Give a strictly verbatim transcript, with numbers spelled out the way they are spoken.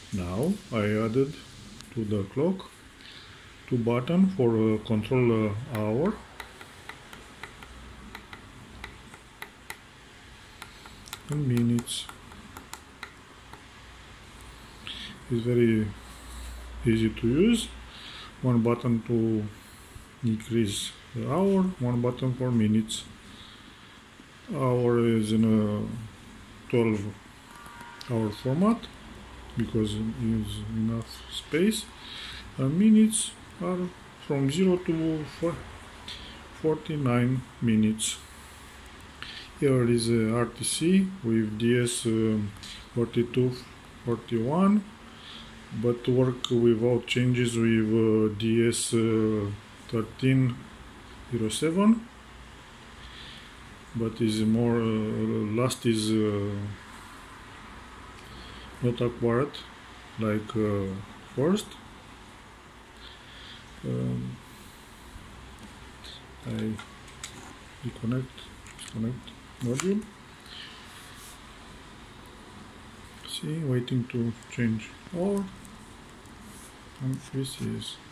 Now I added to the clock two buttons for uh, control uh, hour and minutes. It's very easy to use. One button to increase the hour, one button for minutes. Hour is in a twelve hour format because it is enough space, and minutes are from zero to forty-nine minutes. Here is a R T C with D S forty-two forty-one, but work without changes with uh, D S thirteen oh seven, but is more uh, last is uh, not acquired like uh, first. Um, I disconnect, disconnect module. See, waiting to change, or and this is